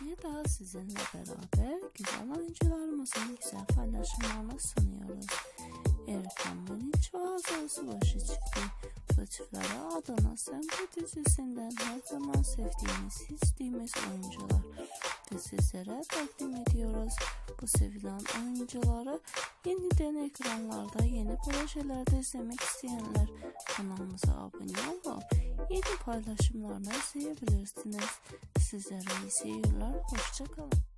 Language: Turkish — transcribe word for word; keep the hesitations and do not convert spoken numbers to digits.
Bir daha sizinle beraber güzel oyuncularımızın güzel paylaşımlarını sunuyoruz. Erkan Merinç ve Hazal Subaşı çıktı. Bu çiftlere Adana Semti dizisinden her zaman sevdiğimiz, istediğimiz oyuncular ve sizlere takdim ediyoruz. Bu sevilen oyuncuları yeniden ekranlarda, yeni projelerde izlemek isteyenler kanalımıza abone olup yeni paylaşımlarını izleyebilirsiniz. Sizlere iyi seyirler, hoşça kalın.